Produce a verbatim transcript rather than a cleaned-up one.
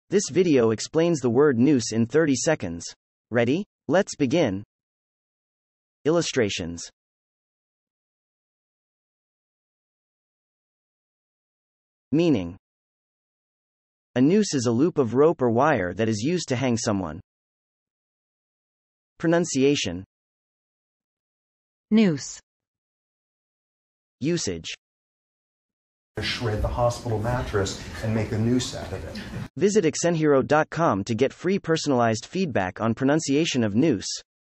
This video explains the word noose in thirty seconds. Ready? Let's begin. Illustrations. Meaning. A noose is a loop of rope or wire that is used to hang someone. Pronunciation. Noose. Usage. Shred the hospital mattress and make a noose out of it. Visit accent hero dot com to get free personalized feedback on pronunciation of noose.